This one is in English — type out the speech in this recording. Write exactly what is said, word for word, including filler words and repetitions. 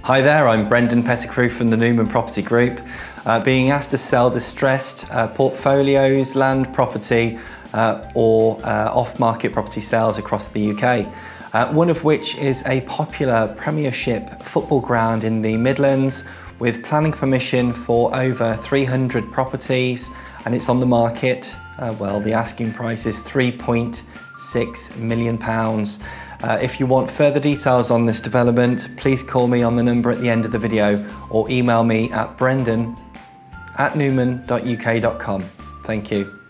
Hi there, I'm Brendan Pettigrew from the Newman Property Group, uh, being asked to sell distressed uh, portfolios, land, property uh, or uh, off-market property sales across the U K. Uh, one of which is a popular Premiership football ground in the Midlands with planning permission for over three hundred properties, and it's on the market. Uh, well, the asking price is three point six million pounds. Uh, if you want further details on this development, please call me on the number at the end of the video or email me at brendan at newman dot U K dot com. Thank you.